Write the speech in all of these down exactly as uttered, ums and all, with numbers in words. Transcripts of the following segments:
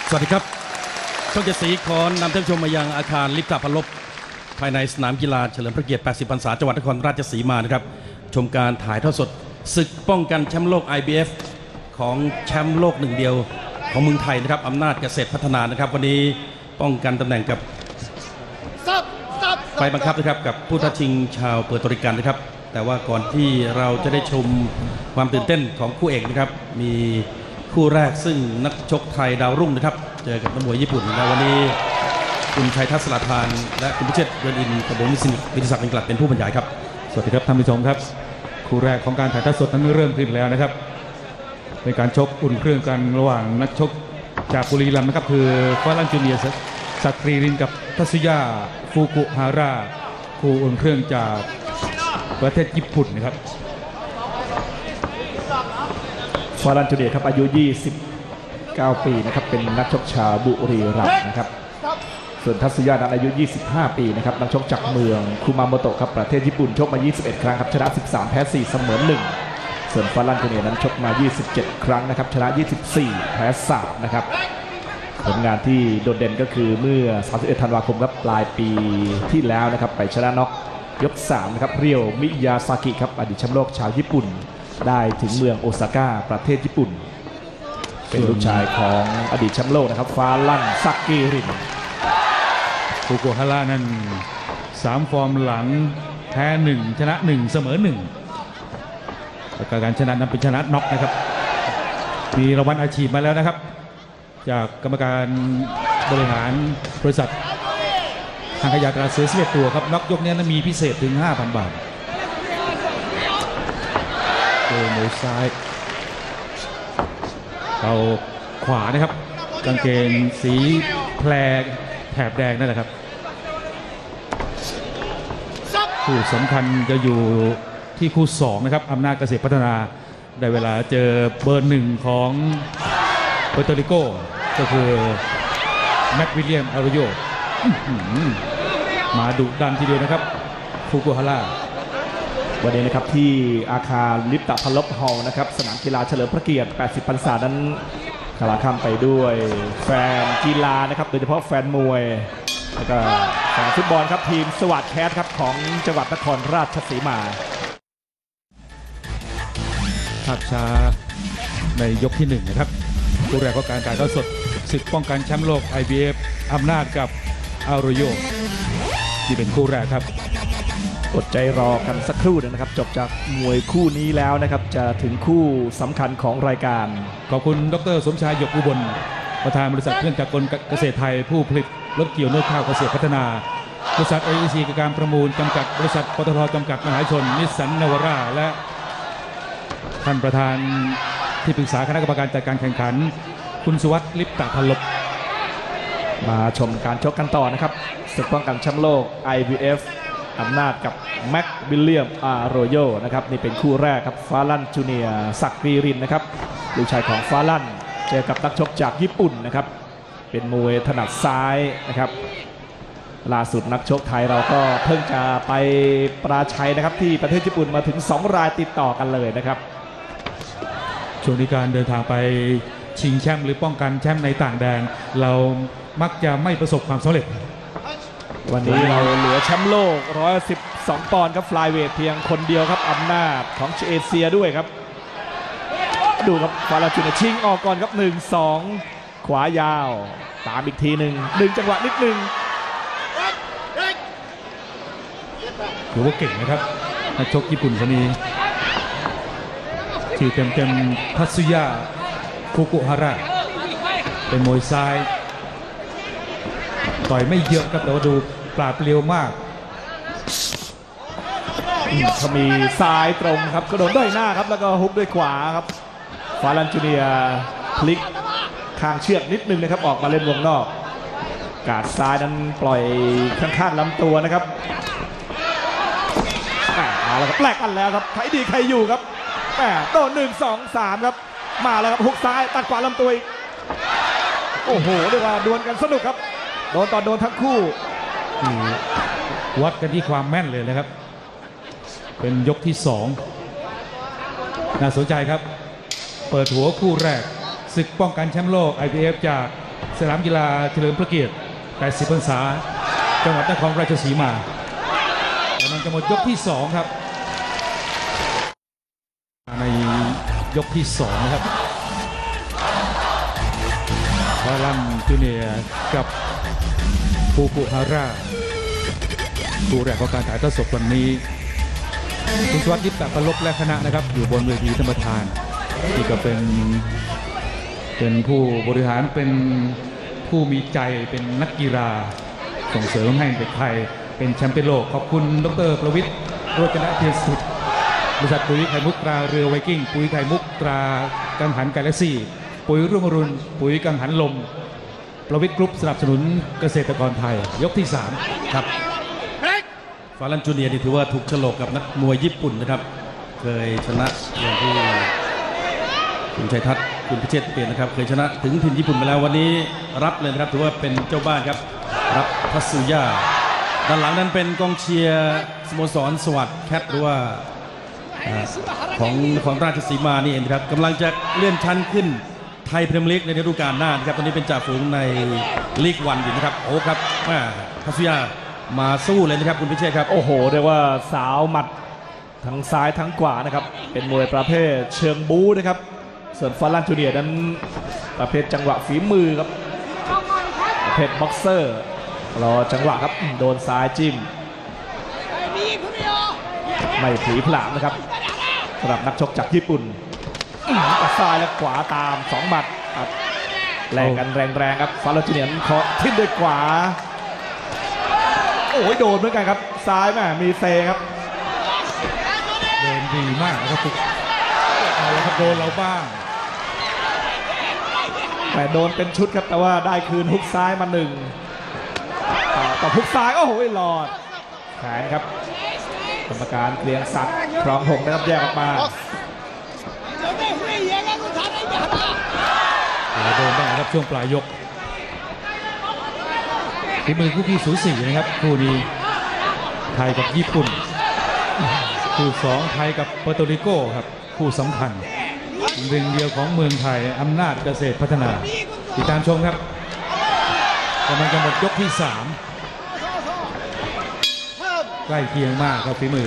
สวัสดีครับช่องเจ็ดสีขอนำท่านผู้ชมมายังอาคารลิฟต์ตาพลบภายในสนามกีฬาเฉลิมพระเกียรติแปดสิบพรรษาจังหวัดนครราชสีมานะครับชมการถ่ายทอดสดศึกป้องกันแชมป์โลก ไอ บี เอฟ ของแชมป์โลกหนึ่งเดียวของเมืองไทยนะครับอำนาจเกษตรพัฒนานะครับวันนี้ป้องกันตำแหน่งกับไฟบังคับนะครับกับผู้ท้าชิงชาวเปอร์โตริกันนะครับแต่ว่าก่อนที่เราจะได้ชมความตื่นเต้นของคู่เอกนะครับมีคู่แรกซึ่งนักชกไทยดาวรุ่งนะครับเจอกับนักมวยญี่ปุ่นในวันนี้คุณชัยทัศน์สลาธานและคุณพิเชษฐ์เรือนอินกระบวนวิสิวิทยศักดิ์เป็นกลัดเป็นผู้บรรยายครับสวัสดีครับท่านผู้ชมครับคู่แรกของการถ่ายทอดสดนั้นเริ่มขึ้นแล้วนะครับเป็นการชกอุ่นเครื่องกันระหว่างนักชกจากบุรีรัมย์นะครับคือฟ้าลั่นจูเนียร์สักรีรินกับทัศยาฟูกุฮาระคู่อุ่นเครื่องจากประเทศญี่ปุ่นนะครับฟ้าลั่นจูเนียร์ครับอายุยี่สิบเก้าปีนะครับเป็นนักชกชาวบุรีรัมย์นะครับส่วนทัศยานั้นอายุยี่สิบห้าปีนะครับนักชกจากเมืองคุมาโมโตะครับประเทศญี่ปุ่นชกมายี่สิบเอ็ดครั้งครับชนะสิบสามแพ้สี่เสมอหนึ่งส่วนฟ้าลั่นจูเนียร์นั้นชกมายี่สิบเจ็ดครั้งนะครับชนะยี่สิบสี่แพ้สามนะครับผลงานที่โดดเด่นก็คือเมื่อสามสิบเอ็ดธันวาคมครับปลายปีที่แล้วนะครับไปชนะน็อกยกสามนะครับเรียวมิยาซากิครับอดีตแชมป์โลกชาวญี่ปุ่นได้ถึงเมืองโอซาก้าประเทศญี่ปุ่นเป็นลูกชายของอดีตแชมป์โลกนะครับฟ้าลั่นซักกิรินฟูกุฮาระนั้นสามฟอร์มหลังแพ้หนึ่งชนะหนึ่งเสมอหนึ่งและการชนะนั้นเป็นชนะน็อกนะครับมีรางวัลอาชีพมาแล้วนะครับจากกรรมการบริหารบริษัททางขยะกระเสือสิบเอ็ดตัวครับน็อกยกนี้นั้นมีพิเศษถึง ห้าพัน บาทโดยมือซ้ายเราขวานะครับกางเกงสีแพรแถบแดงนั่นแหละครับคู่สำคัญจะอยู่ที่คู่สองนะครับอำนาจเกษตรพัฒนาได้เวลาเจอเบอร์หนึ่งของเปอร์โตริโกก็คือแม็กวิลเลียมอารุโยมาดุดันทีเดียวนะครับฟูกุฮาระวันนี้นะครับที่อาคารลิฟตะพลบฮอลล์นะครับสนามกีฬาเฉลิมพระเกียรติแปดสิบพรรษานั้นคลาค่ำไปด้วยแฟนกีฬานะครับโดยเฉพาะแฟนมวยแล้วก็แฟนฟุตบอลครับทีมสวัสดิ์แคทครับของจังหวัดนครราชสีมาภาพช้าในยกที่หนึ่งนะครับคู่แรกของการถ่ายทอดสดศึกป้องกันแชมป์โลก ไอ บี เอฟ อำนาจกับอารุโยที่เป็นคู่แรกครับอดใจรอกันสักครู่นึงนะครับจบจากมวยคู่นี้แล้วนะครับจะถึงคู่สำคัญของรายการขอบคุณดร.สมชายหยกอุบลประธานบริษัทเครื่องจักรกลเกษตรไทยผู้ผลิตรถเกี่ยวเนื้อข้าวเกษตรพัฒนาบริษัท เอ อี ซี การประมูลจำกัดบริษัทปตท.จำกัดมหาชนนิสสันนาวาร่าและท่านประธานที่ปรึกษาคณะกรรมการจัดการแข่งขันคุณสุวัสดิ์ลิปตะพลบมาชมการชกกันต่อนะครับศึกป้องกันแชมป์โลก ไอ บี เอฟ อำนาจกับแม็กวิลเลียมอาโรโยนะครับนี่เป็นคู่แรกครับฟ้าลั่นจูเนียร์สักรีรินนะครับลูกชายของฟ้าลั่นเจอกับนักชกจากญี่ปุ่นนะครับเป็นมวยถนัดซ้ายนะครับล่าสุดนักชกไทยเราก็เพิ่งจะไปปราชัยนะครับที่ประเทศญี่ปุ่นมาถึงสองรายติดต่อกันเลยนะครับช่วงนี้การเดินทางไปชิงแชมป์หรือป้องกันแชมป์ในต่างแดนเรามักจะไม่ประสบความสำเร็จวันนี้เราเหลือแชมป์โลกหนึ่งร้อยสิบสองปอนด์ครับฟลายเวทเพียงคนเดียวครับอำนาจของเอเชียด้วยครับดูครับฟาราจูเนชิงออกก่อนครับหนึ่งสองขวายาวตามอีกทีหนึ่งดึงจังหวะนิดนึงถือว่าเก่งนะครับนักชกญี่ปุ่นคนนี้ชื่อเต็มๆทัตสึยะฟูกุฮาระเป็นมวยซ้ายต่อยไม่เยอะครับแต่ว่าดูปราดเปรียวมากเขามีซ้ายตรงครับกระโดดด้วยหน้าครับแล้วก็ฮุกด้วยขวาครับฟาลันจูเนียพลิกข้างเชือกนิดนึงนะครับออกมาเล่นวงนอกกาดซ้ายนั้นปล่อยข้างๆลำตัวนะครับเอาละครับแลกกันแล้วครับใครดีใครอยู่ครับแหมโดนหนึ่งสองสามครับมาแล้วครับฮุกซ้ายตัดขวาลำตัวอีกโอ้โหเรียกว่าดวลกันสนุกครับโดนต่อโดนทั้งคู่วัดกันที่ความแม่นเลยนะครับเป็นยกที่สองน่าสนใจครับเปิดหัวคู่แรกศึกป้องกันแชมป์โลก ไอ บี เอฟ จากสนามกีฬาเฉลิมพระเกียรติแปดสิบพรรษาจังหวัดนครราชสีมากำลังจะหมดยกที่สองครับในยกที่สองนะครับฟาลันจูเนียร์กับฟูกุฮาร่าคู่แรกของการถ่ายทอดสดวันนี้คุณสวัสดิ์ยิปตะปลบและคณะนะครับอยู่บนเวทีธรรมทานที่ก็เป็นเป็นผู้บริหารเป็นผู้มีใจเป็นนักกีฬาส่งเสริมให้เด็กไทยเป็นแชมป์เปี้ยนโลกขอบคุณดรประวิทย์โรจนเทียนสุดบริษัทปุ๋ยไข่มุกตราเรือไวกิ้งปุ๋ยไข่มุกตรากังหันกาแล็กซี่ปุ๋ยรุ่งอรุณปุ๋ยกังหันลมประวิทย์กรุ๊ปสนับสนุนเกษตรกรไทยยกที่สามครับฟาลันจูเนียร์นี่ถือว่าถูกฉลกกับนักมวยญี่ปุ่นนะครับเคยชนะอย่างที่คุณชัยทัศน์คุณพิเชษฐ์เปลี่ยนนะครับเคยชนะถึงถิ่นญี่ปุ่นไปแล้ววันนี้รับเลยนะครับถือว่าเป็นเจ้าบ้านครับรับทัตสึยะด้านหลังนั้นเป็นกองเชียร์สโมสรสวัสดิ์แคทหรือว่าของของราชสีมานี่เองครับกำลังจะเลื่อนชั้นขึ้นไทยพรีเมียร์ลีกในฤดูกาลหน้านะครับตอนนี้เป็นจ่าฝูงในลีกวันอยู่นะครับโอ้ครับทัตสึยะมาสู้เลยนะครับคุณพิเชษครับโอ้โหเรียกว่าสาวหมัดทั้งซ้ายทั้งขวานะครับเป็นมวยประเภทเชิงบู๊นะครับส่วนฟาลันจูเนียร์นั้นประเภทจังหวะฝีมือครับประเภทบ็อกเซอร์รอจังหวะครับโดนซ้ายจิ้มไม่ผลีผลามนะครับสำหรับนักชกจากญี่ปุ่นตัดซ้ายและขวาตามสองหมัดครับแรงกันแรงๆครับฟาลันจูเนียร์เคาะทิ่มด้วยขวาโอ้ยโดนเหมือนกันครับซ้ายแม่มีเซครับเดินดีมากนะครับทุกเอาละครับโดนเราบ้างแต่โดนเป็นชุดครับแต่ว่าได้คืนฮุกซ้ายมาหนึ่งต่อฮุกซ้ายโอ้โหหลอดแขนครับกรรมการเกรียงศักดิ์ครองหงนะครับแยกออกมาโดนบ้างครับช่วงปลายยกฝีมือคู่ขี้สูสีนะครับคู่นี้ไทยกับญี่ปุ่นคู่สองไทยกับเปอร์โตริโกครับคู่สำคัญหนึ่งเดียวของเมืองไทยอำนาจเกษตรพัฒนาติดตามชมครับกำลังจะหมดยกที่สามใกล้เคียงมากครับฝีมือ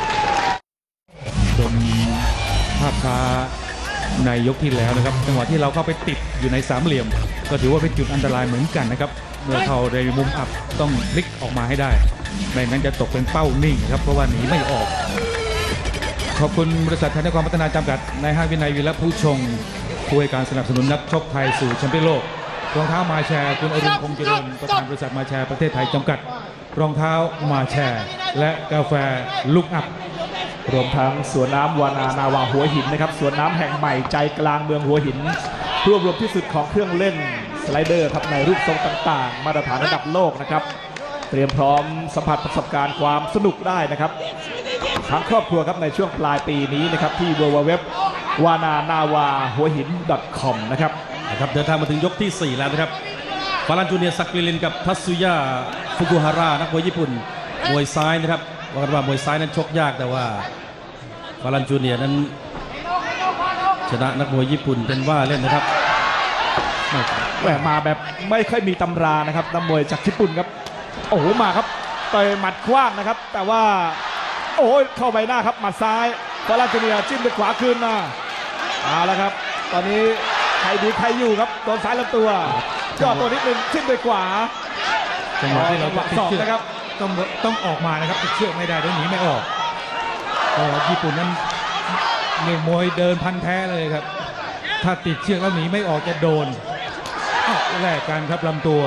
ชมภาพช้าในยกที่แล้วนะครับจังหวะที่เราเข้าไปติดอยู่ในสามเหลี่ยมก็ถือว่าเป็นจุดอันตรายเหมือนกันนะครับเมื่อเข้าในมุมอับต้องพลิกออกมาให้ได้ไม่งั้นจะตกเป็นเป้านิ่งครับเพราะว่าหนีไม่ออกขอบคุณบริษัทไทยนครพัฒนาจำกัดนายห้างวินัยวีระผู้ชงผู้ให้การสนับสนุนนักชกไทยสู่แชมเปี้ยนโลกรองเท้ามาแชร์คุณอรุณคงเจริญประธานบริษัทมาแชร์ประเทศไทยจำกัดรองเท้ามาแชร์และกาแฟลุกอัพรวมทั้งสวนน้ำวานานาวาหัวหินนะครับสวนน้ำแห่งใหม่ใจกลางเมืองหัวหินรวบรวมที่สุดของเครื่องเล่นสไลเดอร์ครับในรูปทรงต่างๆมาตรฐานระดับโลกนะครับเตรียมพร้อมสัมผัสประสบการณ์ความสนุกได้นะครับทั้งครอบครัวครับในช่วงปลายปีนี้นะครับที่ ดับเบิลยู ดับเบิลยู ดับเบิลยู ดอท วานานาวาหัวหิน ดอท คอม นะครับนะครับเดินทางมาถึงยกที่สี่แล้วนะครับฟาลันจูเนียร์สักลิลินกับทัตสึยะฟุกุฮาระนักมวยญี่ปุ่นมวยซ้ายนะครับว่ากันว่ามวยซ้ายนั้นชกยากแต่ว่าฟาลันจูเนียร์นั้นชนะนักมวยญี่ปุ่นเป็นว่าเล่นนะครับแหมมาแบบไม่ค่อยมีตำรานะครับนักมวยจากญี่ปุ่นครับโอ้โหมาครับต่อยหมัดกว้างนะครับแต่ว่าโอ้ยเข้าใบหน้าครับหมัดซ้ายฟาลันจูเนียร์จิ้มด้วยขวาคืนมาเอาละครับตอนนี้ใครดีใครอยู่ครับโดนซ้ายลำตัวย่อตัวนิดนึงจิ้มด้วยขวาจังหวะที่เราติดเชือกนะครับต้องต้องออกมานะครับติดเชือกไม่ได้เดี๋ยวหนีไม่ออกญี่ปุ่นนั้นเนี่ยมวยเดินพันแท้เลยครับถ้าติดเชือกแล้วหนีไม่ออกจะโดนแลกกันครับลำตั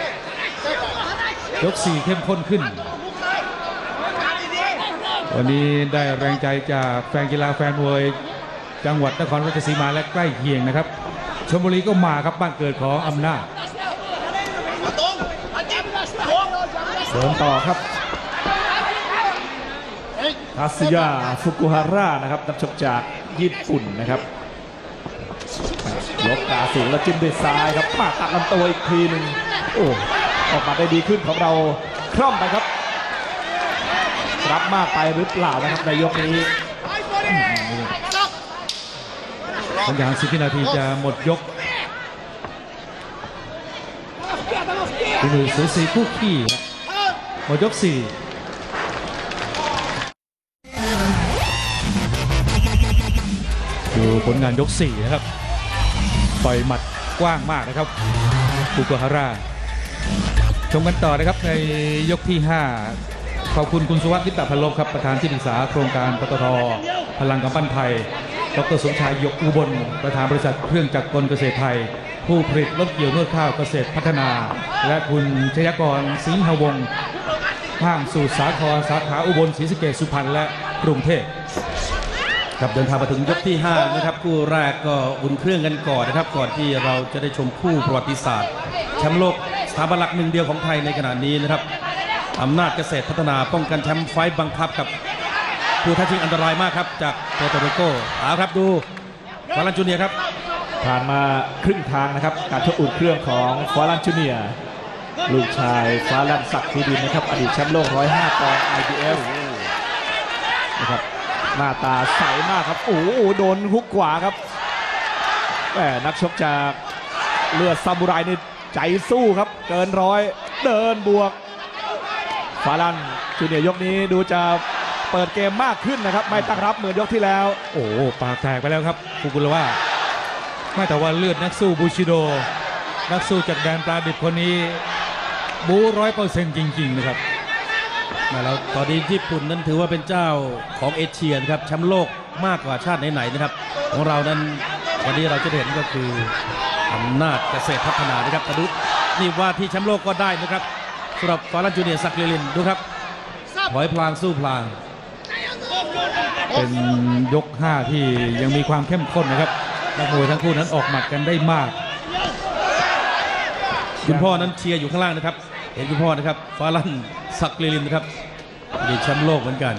วยกสี่เข้มข้นขึ้นวันนี้ได้แรงใจจากแฟนกีฬาแฟนมวยจังหวัดนครราชสีมาและใกล้เคียงนะครับชลบุรีก็มาครับบ้านเกิดของอำนาจเสริมต่อครับทัตสึยะฟุกุฮาระนะครับนักชกจากญี่ปุ่นนะครับยกขาสูงแล้วจิ้มด้วยซ้ายครับมาตัดลำตัวอีกทีหนึ่งโอ้ออกมาได้ดีขึ้นของเราคล่อมไปครับรับมากไปหรือเปล่านะครับในยกนี้บางอย่างสิบวินาทีจะหมดยกฝีมือสูสีคู่ขี้หมดยกสี่ดูผลงานยกสี่นะครับปล่อยหมัดกว้างมากนะครับฟูกุฮาระชมกันต่อนะครับในยกที่ห้าขอบคุณคุณสุวัสดิ์ลิปตะพันลบครับประธานที่ปรึกษาโครงการปตท.พลังกำปั้นไทยดรสมชายยกอุบลประธานบริษัทเครื่องจักรกลเกษตรไทยผู้ผลิตรถเกี่ยวนวดข้าวเกษตรพัฒนาและคุณชยกรสิงหวงศ์ห้างสูตรสาครสาขาอุบลศรีสะเกษสุพรรณและกรุงเทพครับเดินทางมาถึงยกที่ห้านะครับคู่แรกก็อุ่นเครื่องกันก่อนนะครับก่อนที่เราจะได้ชมคู่ประวัติศาสตร์แชมป์โลกสถาบันหลักหนึ่งเดียวของไทยในขณะนี้นะครับอำนาจเกษตรพัฒนาป้องกันแชมป์ไฟบังคับกับผู้ท้าชิงอันตรายมากครับจากโปรโตริโกเอาครับดูฟาลันจูเนียร์ครับผ่านมาครึ่งทางนะครับการชกอุ่นเครื่องของฟาลันจูเนียร์ลูกชายฟาลันศักดิ์ภูดินนะครับอดีตแชมป์โลกหนึ่งร้อยห้าปอนด์ ไอ บี เอฟ นะครับหน้าตาใสมากครับโอ้โหโดนฮุกขวาครับแหมนักชกจากเลือดซามูไรนี่ใจสู้ครับเกินร้อยเดินบวกฟาลันจูเนียร์ยกนี้ดูจะเปิดเกมมากขึ้นนะครับไม่ตั้งรับเหมือนยกที่แล้วโอ้ปากแตกไปแล้วครับฟูกุระว่าไม่แต่ว่าเลือดนักสู้บูชิโดนักสู้จากแดนปลาดิบคนนี้บูร้อยเปอร์เซ็นต์จริงๆนะครับแล้วตอนนี้ญี่ปุ่นนั้นถือว่าเป็นเจ้าของเอเชียนะครับแชมป์โลกมากกว่าชาติไหนๆนะครับของเรานั้นวันนี้เราจะเห็นก็คืออำนาจเกษตรพัฒนานะครับกระดุนี่ว่าที่แชมป์โลกก็ได้นะครับสำหรับฟาลันจูเนียร์ศักดิ์ลิลินดูครับถอยพลางสู้พลางเป็นยกห้าที่ยังมีความเข้มข้นนะครับนักมวยทั้งคู่นั้นออกหมัดกันได้มากคุณพ่อนั้นเชียร์อยู่ข้างล่างนะครับเห็นคุณพ่อนะครับฟาลันศักดิ์ลิลินนะครับมีแชมป์โลกเหมือนกัน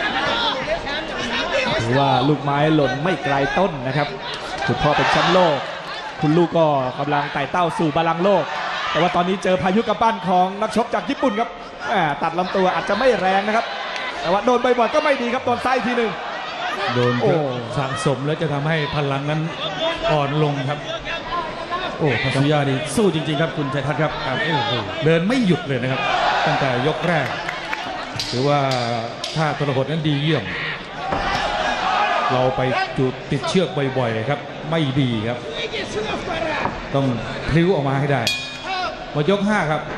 ถือว่าลูกไม้หล่นไม่ไกลต้นนะครับคุณพ่อเป็นแชมป์โลกคุณลูกก็กำลังไต่เต้าสู่บาลังก์โลกแต่ว่าตอนนี้เจอพายุกำปั้นของนักชกจากญี่ปุ่นครับตัดลำตัวอาจจะไม่แรงนะครับแต่ว่าโดนบ่อยๆก็ไม่ดีครับโดนไส้ทีหนึ่งโดนสะสมแล้วจะทำให้พลังนั้นอ่อนลงครับโอ้ทัศยาดีสู้จริงๆครับคุณชัยทัศน์ครับเดินไม่หยุดเลยนะครับตั้งแต่ยกแรกถือว่าท่าทรหดนั้นดีเยี่ยมเราไปจุดติดเชือกบ่อยๆครับไม่ดีครับต้องพลิ้วออกมาให้ได้หมดยกห้าครับ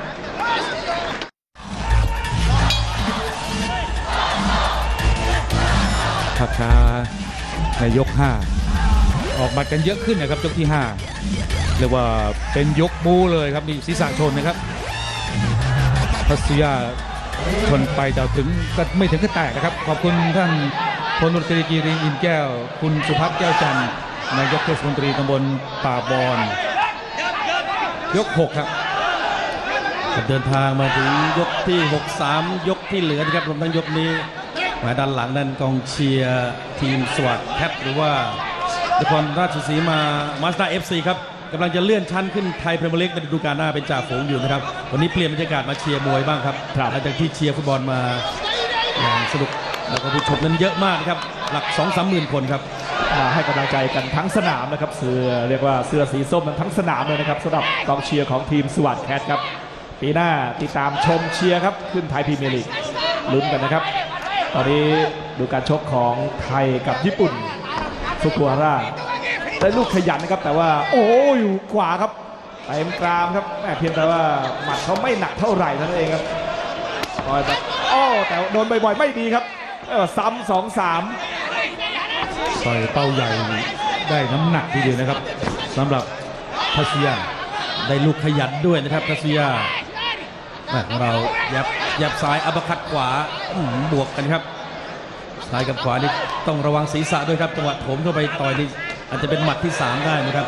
ภาพช้าในยกห้าออกหมัดกันเยอะขึ้นนะครับยกที่ห้าเรียกว่าเป็นยกบูเลยครับมีศีรษะชนนะครับทัศยาชนไปแต่ถึงก็ไม่ถึงก็แตกนะครับขอบคุณท่านพลตรีกีรีอินแก้วคุณสุพัฒน์แก้วจันทร์นายกเทศมนตรีตำบลป่าบอนยกหกครับเดินทางมาถึงยกที่หก สามยกที่เหลือนะครับรวมทั้งยกนี้มาด้านหลังนั้นกองเชียร์ทีมสวัสดิ์แคทหรือว่านครราชสีมามาสด้า เอฟ ซี ครับกำลังจะเลื่อนชั้นขึ้นไทยพรีเมียร์ลีกในฤดูกาลหน้าเป็นจ่าฝูงอยู่นะครับวันนี้เปลี่ยนบรรยากาศมาเชียร์มวยบ้างครับหลังจากที่เชียร์ฟุตบอลมาอย่างสนุกแล้วก็ผู้ชมนั้นเยอะมากนะครับหลัก สองถึงสาม หมื่นคนครับมาให้กำลังใจกันทั้งสนามนะครับเสื้อเรียกว่าเสื้อสีส้มทั้งสนามเลยนะครับสำหรับกองเชียร์ของทีมสวัสดิ์แคทครับปีหน้าติดตามชมเชียร์ครับขึ้นไทยพรีเมียร์ลีกลุ้นกันนะครับตอนนี้ดูการชกของไทยกับญี่ปุ่นฟุกุฮาระได้ลูกขยันนะครับแต่ว่าโอ้ยอยู่ขวาครับเต็มกรามครับเพียงแต่ว่าหมัดเขาไม่หนักเท่าไหร่นั่นเองครับต่อยแบบโอ้แต่โดนบ่อยๆไม่ดีครับซ้ำสองสามต่อยเป้าใหญ่ได้น้ำหนักทีเดียวนะครับสำหรับทัศยาได้ลูกขยันด้วยนะครับทัศยาของเรายับยับซ้ายอัปคัดขวาบวกกันครับซ้ายกับขวานี่ต้องระวังศีรษะด้วยครับจังหวะโถมเข้าไปต่อยนี่อาจจะเป็นหมัดที่สามได้นะครับ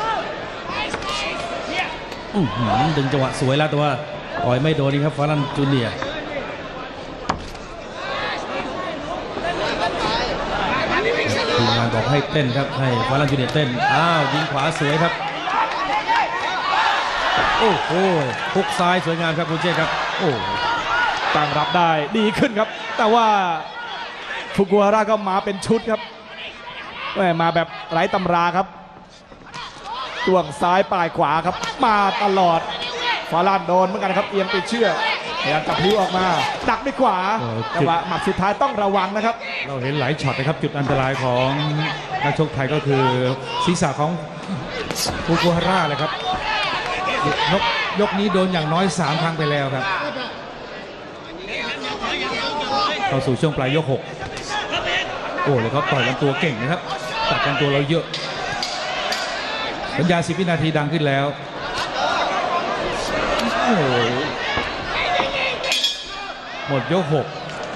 ดึงจังหวะสวยแล้วแต่ว่าต่อยไม่โดนนี่ครับฟาลันจูเนียร์ทีมงานบอกให้เต้นครับให้ฟาลันจูเนียร์เต้นอ้าวยิงขวาสวยครับโอ้โหฮุกซ้ายสวยงามครับคุณเจษครับโอ้ตั้งรับได้ดีขึ้นครับแต่ว่าฟุกุฮาระก็มาเป็นชุดครับมาแบบไร้ตำราครับจ้วงซ้ายปลายขวาครับมาตลอดฟาลันโดนเหมือนกันนะครับเอียงติดเชือกพยายามจับพลิ้วออกมาดักด้วยขวาแต่ว่าหมัดสุดท้ายต้องระวังนะครับเราเห็นหลายช็อตนะครับจุดอันตรายของนักชกไทยก็คือศีรษะของฟูกุฮาร่าเลยครับยกยกนี้โดนอย่างน้อยสามครั้งไปแล้วครับเข้าสู่ช่วงปลายยกหกโอ้เลยครับต่อยลำตัวเก่งนะครับตัดลำตัวเราเยอะสัญญาณสิบวินาทีดังขึ้นแล้วโอ้หมดยกหก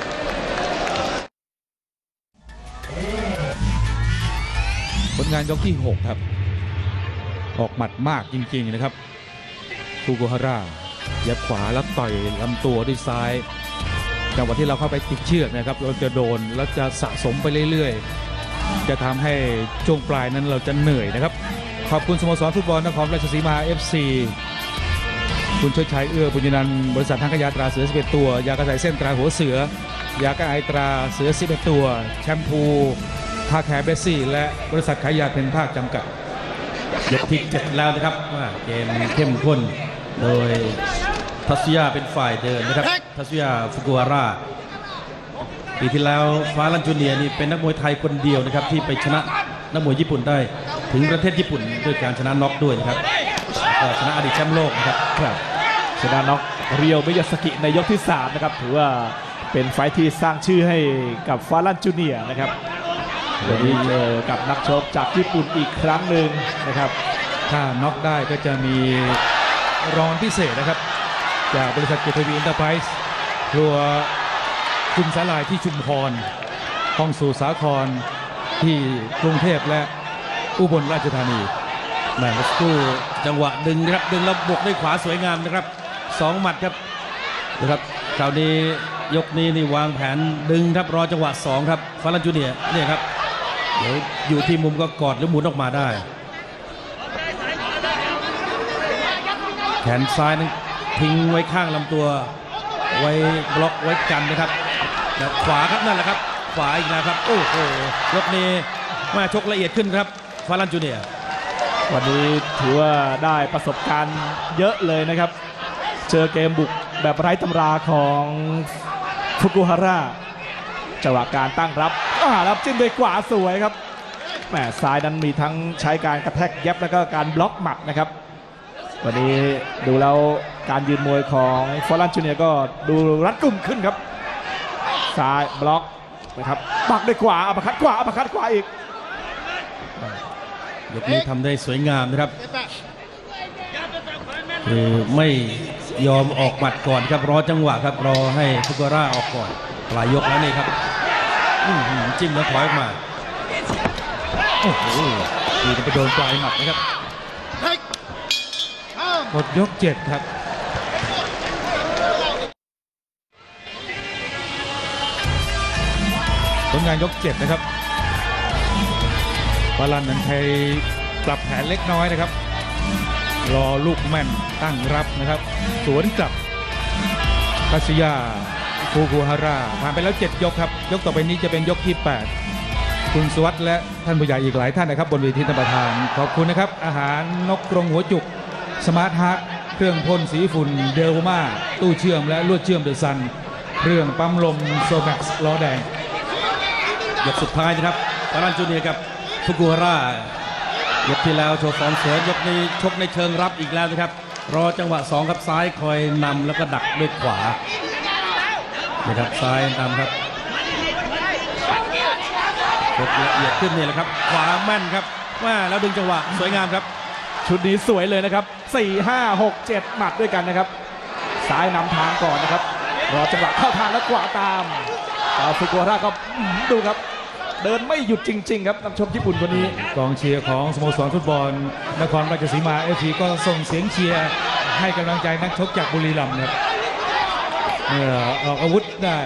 ผลงานยกที่หกครับออกหมัดมากจริงๆนะครับฟูกุฮาร่ายับขวาแล้วต่อยลำตัวด้วยซ้ายจังหวะที่เราเข้าไปติดเชือกนะครับเราจะโดนแล้วจะสะสมไปเรื่อยๆจะทำให้ช่วงปลายนั้นเราจะเหนื่อยนะครับขอบคุณสโมสรฟุตบอลนครราชสีมา เอฟ ซี คุณช่วยชัยเอื้อบุญยนันท์บริษัททางขยาตราเสือสิบเอ็ดตัวยากระใสเส้นตราหัวเสือยากระไอตราเสือสิบเอ็ดตัวแชมพูทาแคร์เบสซี่และบริษัทขายยาเพนภาคจำกัดยกที่เจ็ดแล้วนะครับว่าเกมเข้มข้นโดยทัศยาเป็นฝ่ายเดินนะครับทัศยาฟุกุฮาร่าปีที่แล้วฟ้าลันจูเนียนี่เป็นนักมวยไทยคนเดียวนะครับที่ไปชนะนักมวยญี่ปุ่นได้ถึงประเทศญี่ปุ่นด้วยการชนะน็อกด้วยนะครับก็ชนะอดีตแชมป์โลกนะครับชนะน็อกเรียวมิยาสกิในยกที่สามนะครับถือว่าเป็นไฟท์ที่สร้างชื่อให้กับฟ้าลันจูเนียนะครับวันนี้เจอกับนักชกจากญี่ปุ่นอีกครั้งหนึ่งนะครับถ้าน็อกได้ก็จะมีรางวัลพิเศษนะครับจากบริษัทเกียรติทวีอินเตอร์ไพรส์ทัวร์คุณสาลายที่ชุมพรห้องสู่สาครที่กรุงเทพและอุบลราชธานีแม่สกูจังหวะดึงนะครับดึงแล้วบวกด้วยขวาสวยงามนะครับสองหมัดครับนะครับคราวนี้ยกนี้นี่วางแผนดึงครับรอจังหวะสองครับฟ้าลันจูเนียเนี่ยครับเดี๋ยวอยู่ที่มุมก็กอดหรือหมุนออกมาได้แขนซ้ายนั้นทิ้งไว้ข้างลำตัวไว้บล็อกไว้กันนะครับแล้วขวาครับนั่นแหละครับขวาอีกแล้วครับโอ้โหยกนี้มาชกละเอียดขึ้นครับฟ้าลันจูเนียวันนี้ถือว่าได้ประสบการณ์เยอะเลยนะครับเจอเกมบุกแบบไร้ตำราของฟุกุฮาร่าจังหวะการตั้งรับอ่ารับจิ้มด้วยขวาสวยครับแหมซ้ายนั้นมีทั้งใช้การกระแทกแย็บแล้วก็การบล็อกหมัดนะครับวันนี้ดูแล้วการยืนมวยของฟ้าลันจูเนียก็ดูรัดกุมขึ้นครับซ้ายบล็อกนะครับปักด้วยขวาอัปคัดขวาอัปคัดขวาอีกยกนี้ทำได้สวยงามนะครับคือไม่ยอมออกหมัดก่อนครับรอจังหวะครับรอให้ฟุกุฮาร่าออกก่อนปลายยกแล้วนี่ครับจิ้มแล้วถอยออกมาโอ้โหดีไปโดนปลายหมัดนะครับหมดยกเจ็ดครับผลงานยกเจ็ดนะครับฟ้าลันนั้นใช้ปรับแผนเล็กน้อยนะครับรอลูกแม่นตั้งรับนะครับสวนกลับทัศยาฟูกุฮาร่าผ่านไปแล้วเจ็ดยกครับยกต่อไปนี้จะเป็นยกที่แปดคุณสวัสดิ์และท่านผู้ใหญ่อีกหลายท่านนะครับบนเวทีท่านประธานขอบคุณนะครับอาหารนกกรงหัวจุกสมาร์ทฮาร์ทเครื่องพ่นสีฝุ่นเดลม่าตู้เชื่อมและลวดเชื่อมเดอะซันเครื่องปั๊มลมโซแม็กซ์ล้อแดงยกสุดท้ายนะครับฟ้าลันจูเนียกับฟุกุฮาร่ายกที่แล้วโชว์ฟอร์มสวยยกนี้ชกในเชิงรับอีกแล้วนะครับรอจังหวะสองครับซ้ายคอยนำแล้วก็ดักด้วยขวานะครับซ้ายนำครับชกละเอียดขึ้นนี่แหละครับขวาแม่นครับว่าแล้วดึงจังหวะสวยงามครับชุดนี้สวยเลยนะครับสี่ ห้า หก เจ็ดหมัดด้วยกันนะครับซ้ายนำทางก่อนนะครับรอจังหวะเข้าทางแล้วขวาตามฟุกุฮาร่าก็ดูครับเดินไม่หยุดจริงๆครับนักชกญี่ปุ่นคนนี้กองเชียร์ของสโมสรฟุตบอลนครราชสีมา เอฟ ซี ก็ส่งเสียงเชียร์ให้กำลังใจนักชกจากบุรีรัมย์ครับเมื่อออกอาวุธได้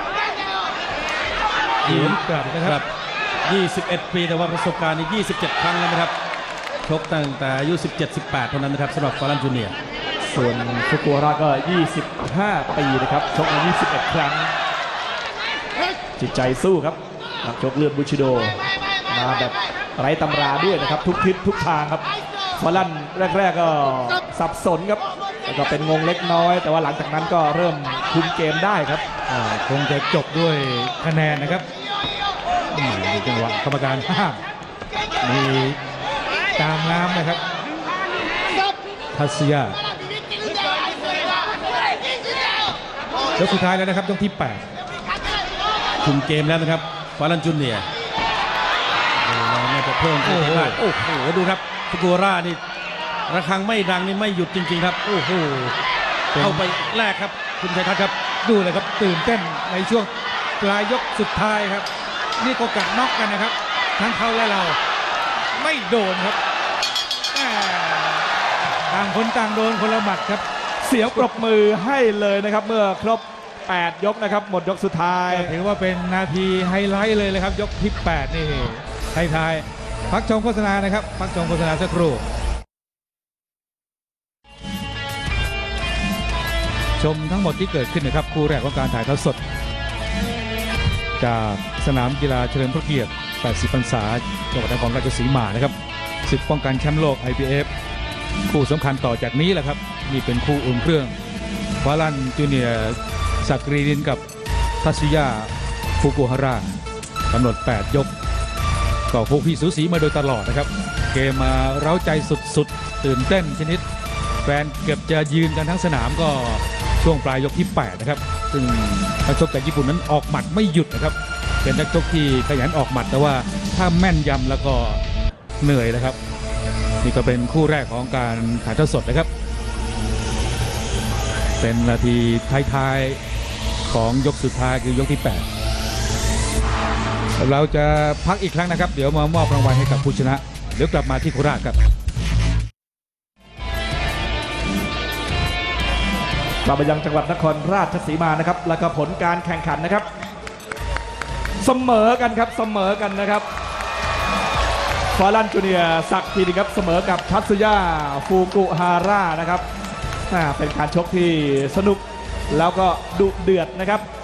ยืนกลับนะครับยี่สิบเอ็ดปีแต่ว่าประสบการณ์นี่ยี่สิบเจ็ดครั้งแล้วนะครับชกตั้งแต่อายุสิบเจ็ด สิบแปดเท่านั้นนะครับสำหรับฟ้าลันจูเนียส่วนฟุกุฮาร่าก็ยี่สิบห้าปีนะครับชกมายี่สิบเอ็ดครั้งจิตใจสู้ครับนักชกเลือดบูชิโดมาแบบไร้ตำราด้วยนะครับทุกทิศทุกทางครับฟ้าลันแรกๆก็สับสนครับแล้วก็เป็นงงเล็กน้อย แต่ว่าหลังจากนั้นก็เริ่มคุมเกมได้ครับอ่าคงจะจบด้วยคะแนนนะครับอืมมีจังหวะกรรมการห้ามมีตามน้ำนะครับทัศยายกสุดท้ายแล้วนะครับยกที่แปดคุมเกมแล้วนะครับฟารันจูเนียร์ดูแล้วน่าจะเพิ่มโอ้โหได้โอ้โหดูครับฟุกุรานี่ระฆังไม่ดังนี่ไม่หยุดจริงๆครับโอ้โหเข้าไปแรกครับคุณชัยทัศน์ครับดูเลยครับตื่นเต้นในช่วงปลายยกสุดท้ายครับนี่ก็กัดน็อกกันนะครับทั้งเขาและเราไม่โดนครับแหม่ต่างคนต่างโดนคนละหมัดครับเสียงปรบมือให้เลยนะครับเมื่อครบแปดยกนะครับหมดยกสุดท้ายถือว่าเป็นนาทีไฮไลท์เลยเลยครับยกที่แปดนี่ท้ายๆพักชมโฆษณานะครับพักชมโฆษณาสักครู่ชมทั้งหมดที่เกิดขึ้นนะครับคู่แรกของการถ่ายทอดสดจากสนามกีฬาเฉลิมพระเกียรติแปดสิบพรรษาจังหวัดนครราชสีมานะครับศึกป้องกันแชมป์โลก ไอ พี เอฟ คู่สำคัญต่อจากนี้แหละครับนี่เป็นคู่อุ่นเครื่องฟารันจูเนียร์สักรีดินกับทัศยาฟุกุฮาระกำหนดแปดยกก็คู่พี่สูสีมาโดยตลอดนะครับเกมมาเร้าใจสุดๆตื่นเต้นชนิดแฟนเกือบจะยืนกันทั้งสนามก็ช่วงปลายยกที่แปดนะครับซึ่งนักชกจากญี่ปุ่นนั้นออกหมัดไม่หยุดนะครับเป็นนักชกที่ขยันออกหมัดแต่ว่าถ้าแม่นยำแล้วก็เหนื่อยนะครับนี่ก็เป็นคู่แรกของการถ่ายทอดสดนะครับเป็นนาทีท้ายๆของยกสุดท้ายคือยกที่แปดเราจะพักอีกครั้งนะครับเดี๋ยวมามอบรางวัลให้กับผู้ชนะเดี๋ยวกลับมาที่โคราชครับกลับไปยังจังหวัดนครราชสีมานะครับแล้วก็ผลการแข่งขันนะครับเสมอกันครับเสมอกันนะครับฟารันจูเนียร์สักทีนึงครับเสมอกับทัตสึยะฟูกุฮาระนะครับเป็นการชกที่สนุกแล้วก็ดุเดือดนะครับ